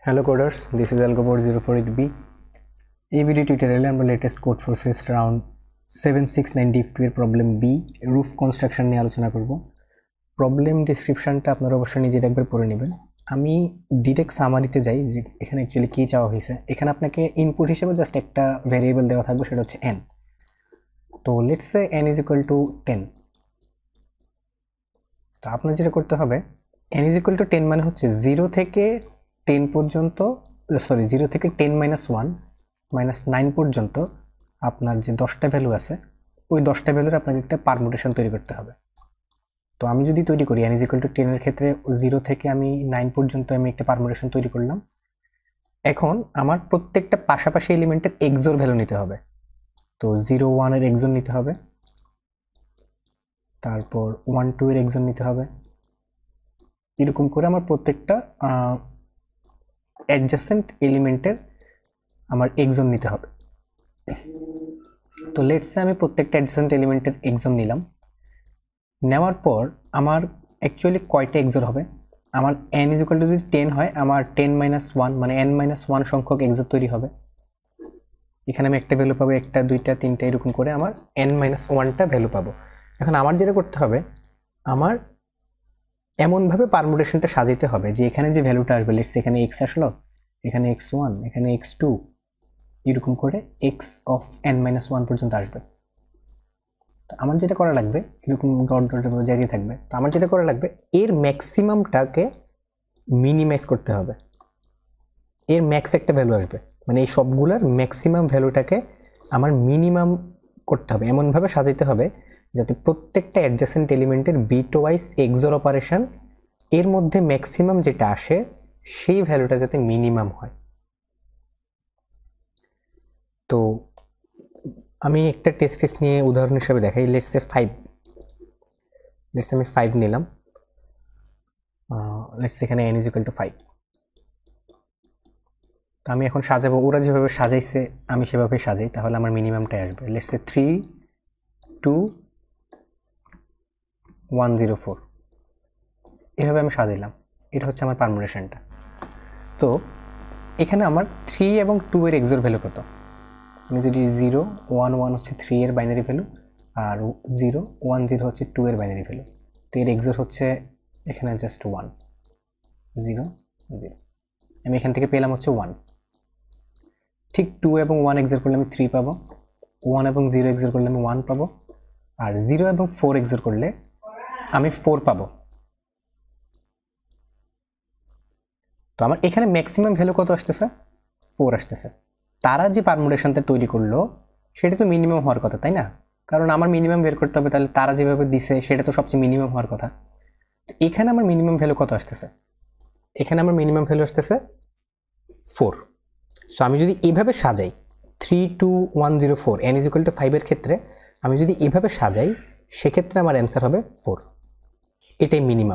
Hello coders, this is Algobot048B. এই video টিউটোরিয়ালে আমরা লেটেস্ট কোড ফোর্সেস রাউন্ড 7692 এর প্রবলেম বি রুফ কনস্ট্রাকশন নিয়ে আলোচনা করব। প্রবলেম ডেসক্রিপশনটা আপনারা অবশ্যই নিজেরা একবার পড়ে নেবেন। আমি ডিরেক্ট সামারিতে যাই যে এখানে অ্যাকচুয়ালি কী চাওয়া হয়েছে। এখানে আপনাকে ইনপুট হিসেবে জাস্ট একটা ভ্যারিয়েবল দেওয়া থাকবে, সেটা হচ্ছে n। তো let's say n is equal to 10। তো আপনার যেটা করতে হবে, n ইজ ইকুয়াল টু 10 মানে হচ্ছে 0 থেকে 10 পর্যন্ত, সরি 0 থেকে 10 - 1 - 9 পর্যন্ত আপনার যে 10টা ভ্যালু আছে, ওই 10টা ভ্যালুর আপনাকে একটা পারমুটেশন তৈরি করতে হবে। তো আমি যদি তৈরি করি n = 10 এর ক্ষেত্রে 0 থেকে আমি 9 পর্যন্ত আমি একটা পারমুটেশন তৈরি করলাম। এখন আমার প্রত্যেকটা পাশাপাশি এলিমেন্টের এক্সোর ভ্যালু নিতে হবে। তো 0 1 এর এক্সোর নিতে হবে, তারপর 1 2 এর এক্সোর নিতে হবে। এরকম করে আমার প্রত্যেকটা অ্যাডজাসেন্ট এলিমেন্টের আমার এক্সোন নিতে হবে। তো লেটস সে আমি প্রত্যেকটা অ্যাডজাসেন্ট এলিমেন্টের এক্সোন নিলাম। নেওয়ার পর আমার অ্যাকচুয়ালি কয়টা এক্সোর হবে? আমার n = যদি 10 হয়, আমার 10 - 1 মানে n - 1 সংখ্যক এক্সোর তৈরি হবে। এখানে আমি একটা ভ্যালু পাবো, একটা দুইটা তিনটা, এরকম করে আমার n - 1টা ভ্যালু পাবো। এখন আমার যেটা করতে হবে, আমার এমনভাবে পারমুটেশনটা সাজাতে হবে যে এখানে যে ভ্যালুটা আসবে, লেটস এখানে x আসলো, এখানে x1, এখানে x2, এরকম করে x অফ n - 1 পর্যন্ত আসবে। তো আমার যেটা করা লাগবে, এরকম ডট ডট জায়গায় থাকবে। তো আমার যেটা করা লাগবে, এর ম্যাক্সিমামটাকে মিনিমাইজ করতে হবে। এর ম্যাক্স একটা ভ্যালু আসবে, মানে এই সবগুলোর ম্যাক্সিমাম ভ্যালুটাকে আমার মিনিমাম করতে হবে। এমনভাবে সাজাতে হবে যাতে প্রত্যেকটা অ্যাডজাসেন্ট এলিমেন্টের বিট ওয়াইজ এক্সোর অপারেশন এর মধ্যে ম্যাক্সিমাম যেটা আসে সেই ভ্যালুটা যাতে মিনিমাম হয়। তো আমি একটা টেস্ট কেস নিয়ে উদাহরণ হিসেবে দেখাই। লেটস সে 5, লেটস আমি 5 নিলাম। লেটস এখানে n = 5। তো আমি এখন সাজাবো, ওরা যেভাবে সাজাইছে আমি সেভাবে সাজাই, তাহলে আমার মিনিমামটাই আসবে। লেটস সে 3 2 1 0 4, এভাবে আমি সাজাইলাম। এটা হচ্ছে আমার পারমুটেশনটা। তো এখানে আমার 3 এবং 2 এর এক্সোর ভ্যালু কত? আমি যদি 0 1 1 হচ্ছে 3 এর বাইনারি ভ্যালু, আর 0 1 0 হচ্ছে 2 এর বাইনারি ভ্যালু। তো এর এক্সোর হচ্ছে এখানে জাস্ট 1 0 0। আমি এখান থেকে পেলাম হচ্ছে 1। ঠিক 2 এবং 1 এক্সোর করলে আমি 3 পাবো, 1 এবং 0 এক্সোর করলে আমি 1 পাবো, আর 0 এবং 4 এক্সোর করলে আমি 4 পাবো। তো আমার এখানে ম্যাক্সিমাম ভ্যালু কত আসতেছে? 4 আসতেছে। তারা যে পারমুটেশনটা তৈরি করলো সেটা তো মিনিমাম হওয়ার কথা, তাই না? কারণ আমার মিনিমাম বের করতে হবে, তাহলে তারা যেভাবে দিছে সেটা তো সবচেয়ে মিনিমাম হওয়ার কথা। তো এখানে আমার মিনিমাম ভ্যালু কত আসতেছে? এখানে আমার মিনিমাম ভ্যালু আসতেছে 4। সো আমি যদি এইভাবে সাজাই 3 2 1 0 4 n = 5 এর ক্ষেত্রে আমি যদি এইভাবে সাজাই, সেক্ষেত্রে আমার অ্যান্সার হবে 4। এটাই মিনিমাম।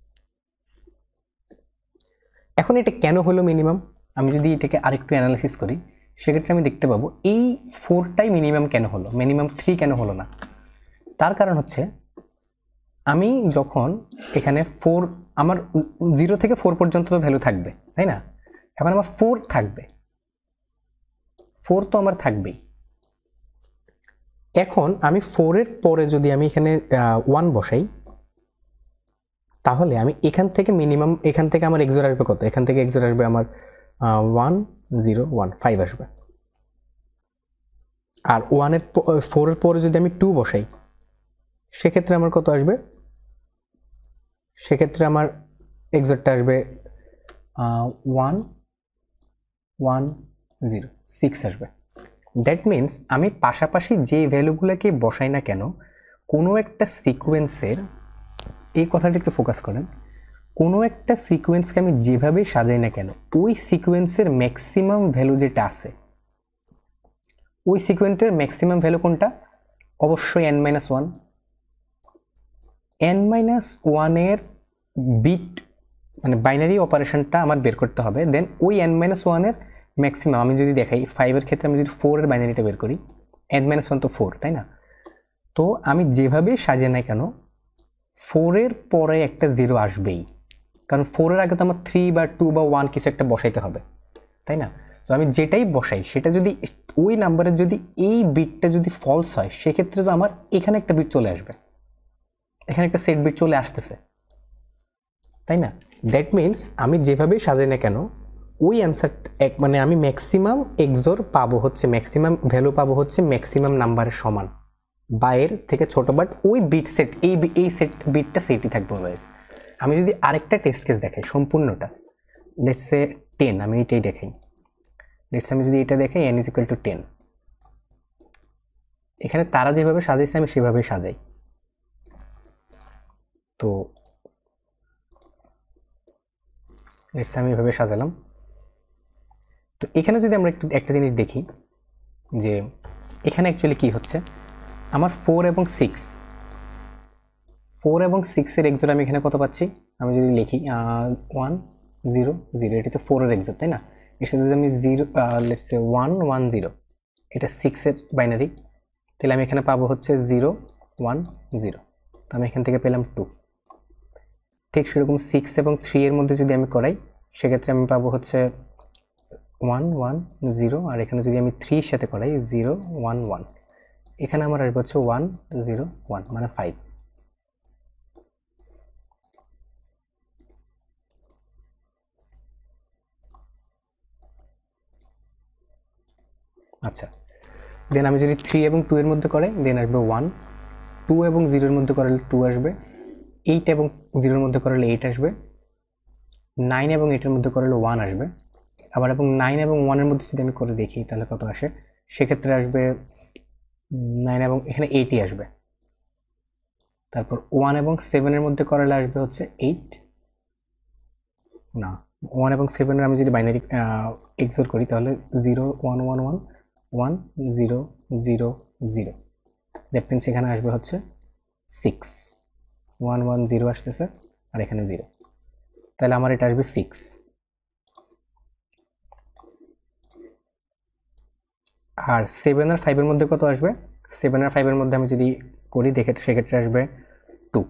এখন এটা কেন হলো মিনিমাম? আমি যদি এটাকে আরেকটু অ্যানালাইসিস করি, সেক্ষেত্রে আমি দেখতে পাবো এই 4টাই মিনিমাম কেন হলো, মিনিমাম 3 কেন হলো না? তার কারণ হচ্ছে, আমি যখন এখানে 4, আমার 0 থেকে 4 পর্যন্ত তো ভ্যালু থাকবে, তাই না? এখন আমার 4 থাকবে, 4 তো আমার থাকবেই। এখন আমি 4 এর পরে যদি আমি এখানে 1 বসাই, তাহলে আমি এখান থেকে মিনিমাম, এখান থেকে আমার এক্সোর আসবে কত? এখান থেকে এক্সোর আসবে আমার 1 0 1 5 আসবে। আর 4 এর পরে যদি আমি 2 বসাই, সেক্ষেত্রে আমার কত আসবে? সেক্ষেত্রে আমার এক্সোরটা আসবে 1 1 0 6 আসবে। দ্যাট মিনস আমি পাশাপাশি যে ভ্যালুগুলোকে বসাই না কেন, কোনো একটা সিকোয়েন্সের, এই কথাটা একটু ফোকাস করেন, কোনো একটা সিকোয়েন্সকে আমি যেভাবেই সাজাই না কেন, ওই সিকোয়েন্সের ম্যাক্সিমাম ভ্যালু যেটা আছে, ওই সিকোয়েন্সের ম্যাক্সিমাম ভ্যালু কোনটা? অবশ্যই n - 1। n - 1 এর বিট মানে বাইনারি অপারেশনটা আমার বের করতে হবে। দেন ওই n - 1 এর ম্যাক্সিমাম আমি যদি দেখাই, 5 এর ক্ষেত্রে আমি যদি 4 এর বাইনারিটা বের করি, n - 1 তো 4, তাই না? তো আমি যেভাবেই সাজাই না কেন 4 এর পরে একটা 0 আসবেই, কারণ 4 এর আগে তো আমার 3 বা 2 বা 1 কিছু একটা বসাইতে হবে, তাই না? তো আমি যেটাই বসাই সেটা যদি ওই নাম্বারের যদি এই বিটটা যদি ফলস হয়, সেক্ষেত্রে তো আমার এখানে একটা বিট চলে আসবে, এখানে একটা সেট বিট চলে আসতেছে, তাই না? দ্যাট মিনস আমি যেভাবেই সাজাই না কেন ওই অ্যান্সার মানে আমি ম্যাক্সিমাম এক্সোর পাবো হচ্ছে, ম্যাক্সিমাম ভ্যালু পাবো হচ্ছে ম্যাক্সিমাম নাম্বারের সমান বা এর থেকে ছোট, বাট ওই বিট সেট এই সেট বিটটা সেটই থাকবে অলওয়েজ। আমি যদি আরেকটা টেস্ট কেস দেখাই সম্পূর্ণটা, লেটস সে 10, আমি এটাই দেখাই, লেটস আমি যদি এটা দেখাই n = 10, এখানে তারা যেভাবে সাজাইছে আমি সেভাবেই সাজাই। তো লেটস আমি এভাবে সাজালাম। তো এখানে যদি আমরা একটু একটা জিনিস দেখি যে এখানে অ্যাকচুয়ালি কি হচ্ছে, আমার 4 এবং 6 এর এক্সোর আমি এখানে কত পাচ্ছি, আমি যদি লিখি 1 0 0, এটা তো 4 এর এক্সোর, তাই না? এর সাথে যদি আমি 0 লেটস সে 1 1 0, এটা 6 এর বাইনারি, তাহলে আমি এখানে পাবো হচ্ছে 0 1 0, তো আমি এখান থেকে পেলাম 2। ঠিক সেরকম 6 এবং 3 এর মধ্যে যদি আমি করাই, সেক্ষেত্রে আমি পাবো হচ্ছে 1 1 0, আর এখানে যদি আমি 3 এর সাথে করাই 0 1 1, এখানে আমার আসবে হচ্ছে 1 0 1, মানে 5। আচ্ছা, দেন আমি যদি 3 এবং 2 এর মধ্যে করাই, দেন আসবে 1, 2 এবং 0 এর মধ্যে করালে 2 আসবে, 8 এবং 0 এর মধ্যে করালে 8 আসবে, 9 এবং 8 এর মধ্যে করালে 1 আসবে, আবার এবং 9 এবং 1 এর মধ্যে যদি আমি করে দেখি তাহলে কত আসে, সেক্ষেত্রে আসবে 9 এবং এখানে 8ই আসবে। তারপর 1 এবং 7 এর মধ্যে করালে আসবে হচ্ছে 8, না 1 এবং 7 এর আমি যদি বাইনারি এক্সোর করি তাহলে 0 1 1 1 1 0 0 0, দ্যাট মিনস এখানে আসবে হচ্ছে 6, 1 1 0 আসতেছে আর এখানে 0, তাহলে আমার এটা আসবে 6। আর 7 আর 5 এর মধ্যে কত আসবে, 7 আর 5 এর মধ্যে আমি যদি করি দেখে সেক্ষেত্রে আসবে 2।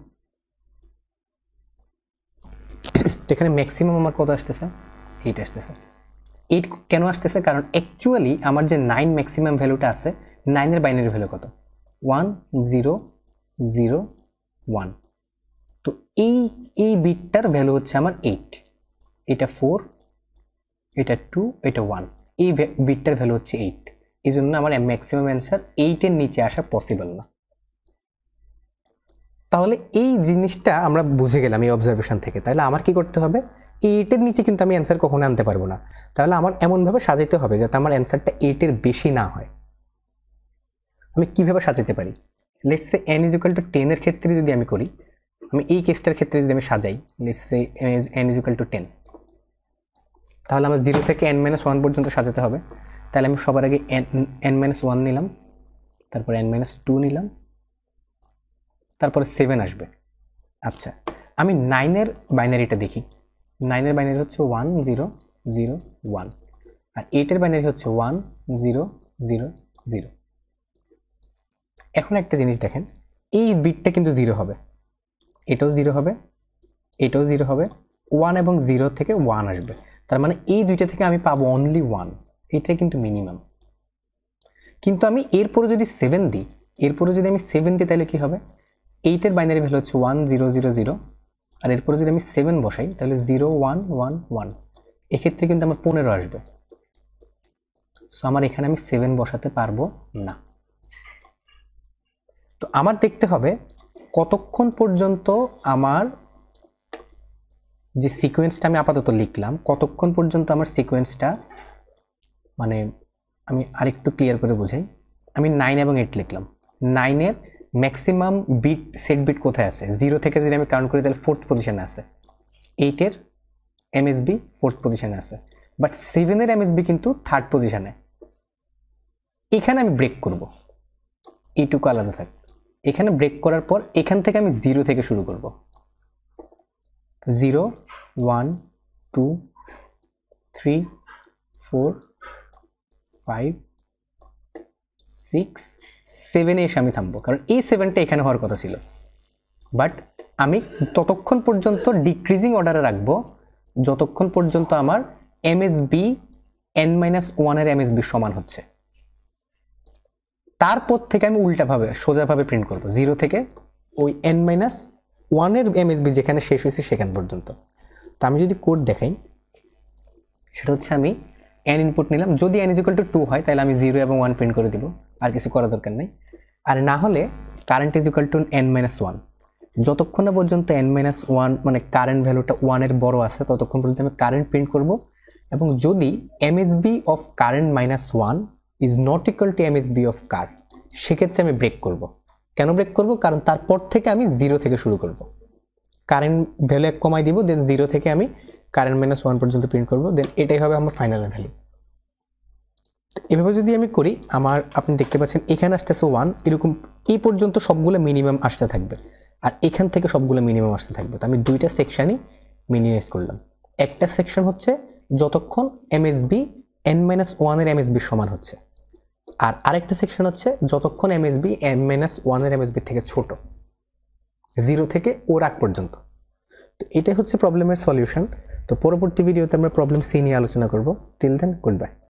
এখানে ম্যাক্সিমাম আমার কত আসতেছে, 8 আসতেছে। 8 কেন আসতেছে, কারণ অ্যাকচুয়ালি আমার যে 9 ম্যাক্সিমাম ভ্যালুটা আছে, 9 এর বাইনারি ভ্যালু কত, 1 0 0 1, তো এই বিটটার ভ্যালু হচ্ছে আমার 8, এটা 4, এটা 2, এটা 1, এই বিটটার ভ্যালু হচ্ছে 8, এই জন্য আমার ম্যাক্সিমাম অ্যান্সার 8 এর নিচে আসা পসিবল না। তাহলে এই জিনিসটা আমরা বুঝে গেলাম এই অবজারভেশন থেকে, তাহলে আমার কি করতে হবে, 8 এর নিচে কিন্তু আমি অ্যান্সার কখনো আনতে পারবো না, তাহলে আমার এমনভাবে সাজাইতে হবে যাতে আমার অ্যান্সারটা 8 এর বেশি না হয়। আমি কিভাবে সাজাইতে পারি, লেটস সে n = 10 এর ক্ষেত্রে যদি আমি করি, আমি এই কেসটার ক্ষেত্রে যদি আমি সাজাই, লেটস সে n = 10, তাহলে আমার 0 থেকে n-1 পর্যন্ত সাজাতে হবে। তাহলে আমি সবার আগে n-1 নিলাম, তারপর n-2 নিলাম, তারপরে 7 আসবে। আচ্ছা, আমি 9 এর বাইনারিটা দেখি, 9 এর বাইনারি হচ্ছে 1 0 0 1, আর 8 এর বাইনারি হচ্ছে 1 0 0 0। এখন একটা জিনিস দেখেন, এই বিটটা কিন্তু 0 হবে, এটাও 0 হবে, এটাও 0 হবে, 1 এবং 0 থেকে 1 আসবে, তার মানে এই দুইটা থেকে আমি পাবো অনলি 1, এটাই কিন্তু মিনিমাম। কিন্তু আমি এরপরে যদি 7 দিই, তাহলে কি হবে, 8 এর বাইনারি ভ্যালু হচ্ছে 1 0 0 0, আর এরপরে যদি আমি 7 বসাই তাহলে 0 1 1 1, এক্ষেত্রে কিন্তু আমার 15 আসবে। সো আমার এখানে আমি 7 বসাতে পারবো না। তো আমার দেখতে হবে কতক্ষণ পর্যন্ত আমার যে সিকোয়েন্সটা আমি আপাতত লিখলাম, কতক্ষণ পর্যন্ত আমার সিকোয়েন্সটা, মানে আমি আরেকটু ক্লিয়ার করে বোঝাই, আমি 9 এবং 8 লিখলাম, 9 এর ম্যাক্সিমাম বিট সেট বিট কোথায় আছে, 0 থেকে যদি আমি কাউন্ট করি তাহলে 4th পজিশনে আছে, 8 এর এমএসবি 4th পজিশনে আছে, বাট 7 এর এমএসবি কিন্তু 3rd পজিশনে। এখানে আমি ব্রেক করব, এইটুকু আলাদা থাক, এখানে ব্রেক করার পর এখান থেকে আমি 0 থেকে শুরু করব, 0 1 2 3 4 5 6 7 এ এসে আমি থামবো, কারণ এই 7টা এখানে হওয়ার কথা ছিল, বাট আমি ততক্ষণ পর্যন্ত ডিক্রিজিং অর্ডারে রাখবো যতক্ষণ পর্যন্ত আমার এমএসবি n-1 এর এমএসবি সমান হচ্ছে। তারপর থেকে আমি উল্টাভাবে সোজাভাবে প্রিন্ট করব 0 থেকে ওই n-1 এর এমএসবি যেখানে শেষ হয়েছে সেখান পর্যন্ত। তো আমি যদি কোড দেখাই, সেটা হচ্ছে আমি n ইনপুট নিলাম, যদি n = 2 হয় তাহলে আমি 0 এবং 1 প্রিন্ট করে দিব, আর কিছু করার দরকার নেই। আর না হলে কারেন্ট = n-1, যতক্ষণ না পর্যন্ত n-1 মানে কারেন্ট ভ্যালুটা 1 এর বড় আছে ততক্ষণ পর্যন্ত আমি কারেন্ট প্রিন্ট করব। এবং যদি MSB of current -1 is not equal to MSB of কার, সেক্ষেত্রে আমি ব্রেক করব। কেন ব্রেক করব? কারণ তারপর থেকে আমি 0 থেকে শুরু করব, কারেন্ট ভ্যালু 1 কমাই দিব, দেন 0 থেকে আমি কারেন্ট -1 পর্যন্ত প্রিন্ট করব, দেন এটাই হবে আমার ফাইনাল ভ্যালু। এভাবে যদি আমি করি, আমার আপনি দেখতে পাচ্ছেন এখানে আসতেছে 1, এরকম এই পর্যন্ত সবগুলো মিনিমাম আসতে থাকবে, আর এখান থেকে সবগুলো মিনিমাম আসতে থাকবে। তো আমি দুইটা সেকশনই মিনিমাইজ করলাম। একটা সেকশন হচ্ছে যতক্ষণ এমএসবি n-1 এর এমএসবি সমান হচ্ছে, আর আরেকটা সেকশন হচ্ছে যতক্ষণ এমএসবি n-1 এর এমএসবি থেকে ছোট, 0 থেকে ওর আগ পর্যন্ত। তো এটাই হচ্ছে প্রবলেমের সলিউশন। তো পরবর্তী ভিডিওতে আমরা প্রবলেম সি নিয়ে আলোচনা করব। Till then, good by.